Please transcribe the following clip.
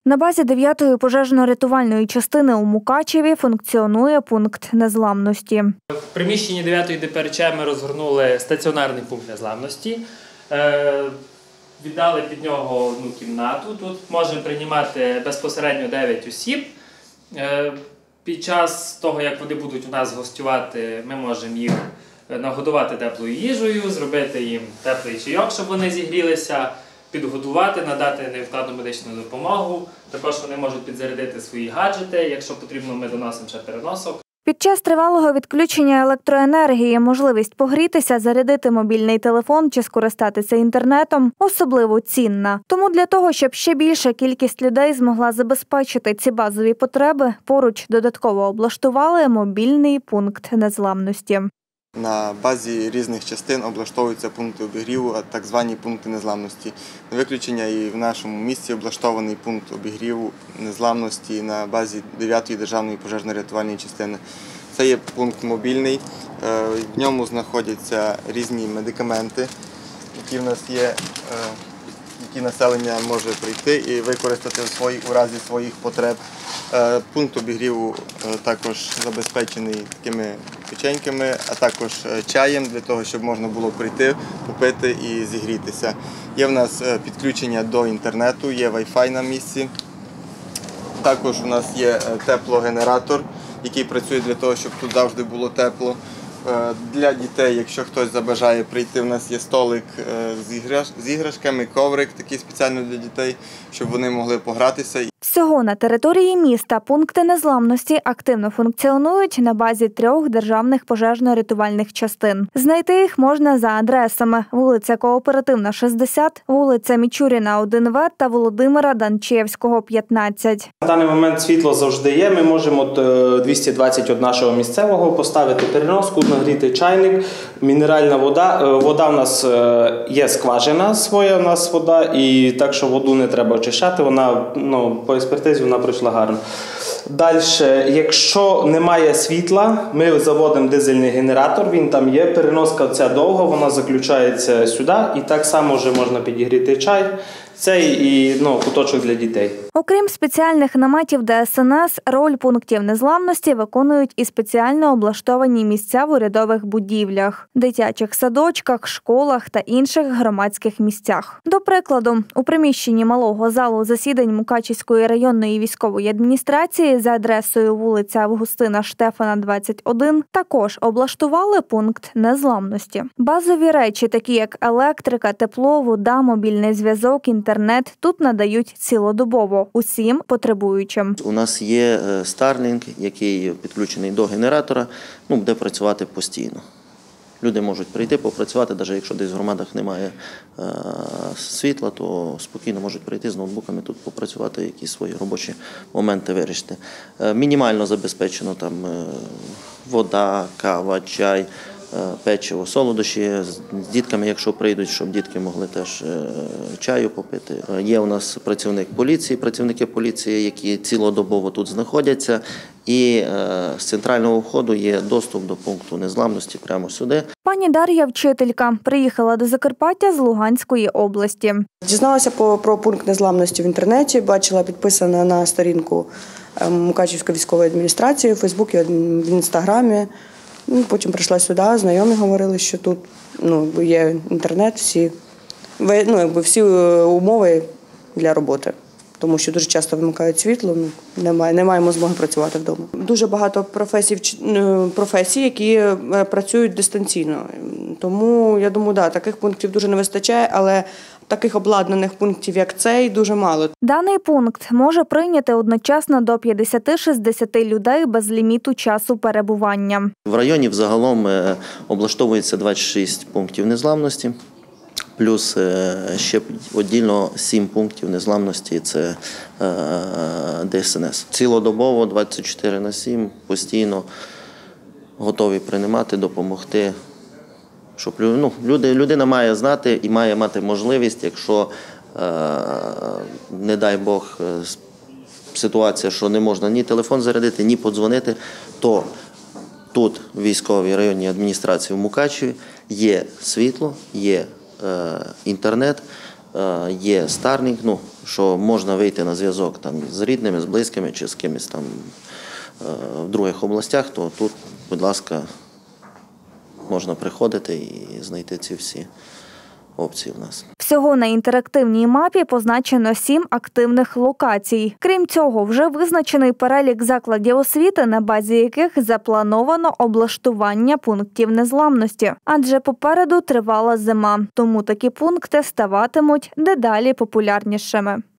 На базі 9-ї пожежно-рятувальної частини у Мукачеві функціонує пункт незламності. В приміщенні 9-ї ДПРЧ ми розгорнули стаціонарний пункт незламності. Віддали під нього одну кімнату. Тут можемо приймати безпосередньо 9 осіб. Під час того, як вони будуть у нас гостювати, ми можемо їх нагодувати теплою їжею, зробити їм теплий чайок, щоб вони зігрілися, підготувати, надати невідкладну медичну допомогу. Також вони можуть підзарядити свої гаджети, якщо потрібно, ми доносимо ще переносок. Під час тривалого відключення електроенергії можливість погрітися, зарядити мобільний телефон чи скористатися інтернетом особливо цінна. Тому для того, щоб ще більша кількість людей змогла забезпечити ці базові потреби, поруч додатково облаштували мобільний пункт незламності. На базі різних частин облаштовуються пункти обігріву, так звані пункти незламності. На виключення і в нашому місті облаштований пункт обігріву незламності на базі 9-ї державної пожежно-рятувальної частини. Це є пункт мобільний, в ньому знаходяться різні медикаменти, які в нас є, які населення може прийти і використати у разі своїх потреб. Пункт обігріву також забезпечений такими печеньками, а також чаєм, для того, щоб можна було прийти, попити і зігрітися. Є в нас підключення до інтернету, є Wi-Fi на місці. Також у нас є теплогенератор, який працює для того, щоб тут завжди було тепло. Для дітей, якщо хтось забажає прийти, у нас є столик з іграшками, коврик такий спеціально для дітей, щоб вони могли погратися. Всього на території міста пункти незламності активно функціонують на базі 3 державних пожежно-рятувальних частин. Знайти їх можна за адресами: вулиця Кооперативна, 60, вулиця Мічуріна, 1В та Володимира Данчевського, 15. На даний момент світло завжди є. Ми можемо 220 від нашого місцевого поставити переноску, нагріти чайник, мінеральна вода. Вода в нас є скважина своя, у нас вода, і так, що воду не треба очищати, вона по експертизі вона пройшла гарно. Далі, якщо немає світла, ми заводимо дизельний генератор, він там є, переноска ця довга, вона заключається сюди, і так само вже можна підігріти чай. Це і куточок для дітей. Окрім спеціальних наметів ДСНС, роль пунктів незламності виконують і спеціально облаштовані місця в урядових будівлях, дитячих садочках, школах та інших громадських місцях. До прикладу, у приміщенні малого залу засідань Мукачівської районної військової адміністрації за адресою вулиця Августина Штефана, 21, також облаштували пункт незламності. Базові речі, такі як електрика, тепло, вода, мобільний зв'язок, інтернет, тут надають цілодобово усім потребуючим. У нас є Starlink, який підключений до генератора, буде працювати постійно. Люди можуть прийти, попрацювати, навіть якщо десь в громадах немає світла, то спокійно можуть прийти з ноутбуками тут попрацювати, якісь свої робочі моменти вирішити. Мінімально забезпечено там вода, кава, чай, печиво, солодощі з дітками, якщо прийдуть, щоб дітки могли теж чаю попити. Є у нас працівники поліції, які цілодобово тут знаходяться. І з центрального входу є доступ до пункту незламності прямо сюди. Пані Дар'я – вчителька. Приїхала до Закарпаття з Луганської області. Дізналася про пункт незламності в інтернеті, бачила підписано на сторінку Мукачівської військової адміністрації у Фейсбуці, в Інстаграмі. Потім прийшла сюди, знайомі говорили, що тут є інтернет, всі умови для роботи. Тому що дуже часто вимикають світло, не маємо змоги працювати вдома. Дуже багато професій, які працюють дистанційно. Тому, я думаю, таких пунктів дуже не вистачає, але таких обладнаних пунктів, як цей, дуже мало. Даний пункт може прийняти одночасно до 50-60 людей без ліміту часу перебування. В районі взагалом облаштовується 26 пунктів незламності. Плюс ще віддільно 7 пунктів незламності – це ДСНС. Цілодобово, 24/7, постійно готові приймати, допомогти. Щоб людина має знати і має мати можливість, якщо, не дай Бог, ситуація, що не можна ні телефон зарядити, ні подзвонити, то тут, в військовій районній адміністрації в Мукачеві, є світло, є інтернет, є Starlink, що можна вийти на зв'язок там з рідними, з близькими чи з кимось там в других областях, то тут, будь ласка, можна приходити і знайти ці всі опції в нас. Всього на інтерактивній мапі позначено 7 активних локацій. Крім цього, вже визначений перелік закладів освіти, на базі яких заплановано облаштування пунктів незламності. Адже попереду тривала зима, тому такі пункти ставатимуть дедалі популярнішими.